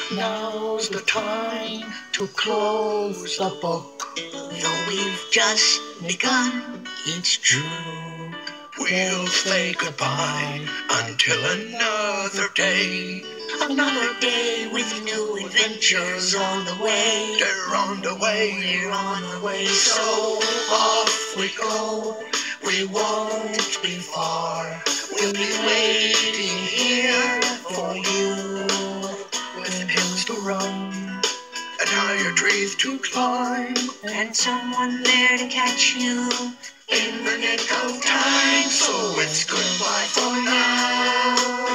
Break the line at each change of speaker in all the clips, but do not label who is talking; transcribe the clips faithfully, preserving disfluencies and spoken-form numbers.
Now's the time to close the book.
Though we've just begun,
It's true. We'll say goodbye until another day.
another day with new adventures on the way.
They're on the way.
We're on our way,
So
so
off we go. We won't be far. We'll be waiting here for you. With hills to run and higher trees to climb,
and someone there to catch you
in the nick of time. So it's goodbye for now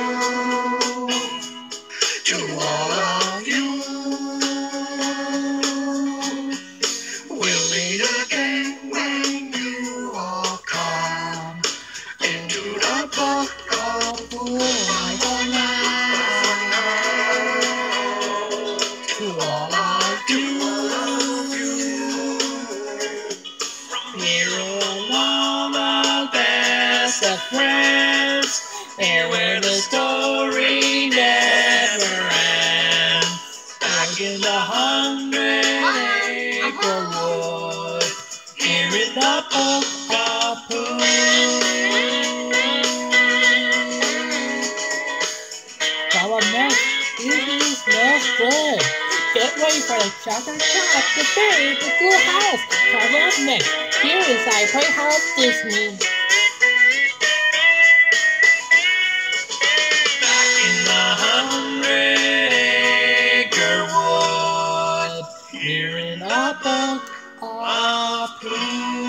to all of you. We'll meet again when you all come into the book of pooh. Bye for now. To all of you. Here along the best of friends, and where the story never ends. Back in the hundred acre wood, here in the book of pooh.
Follow next. This smells good. Get ready for the chocolate shop, the berry, the cool house. Follow up next. Here is I Playhouse Disney.
Back in the hundred acre wood, here in the book of pooh.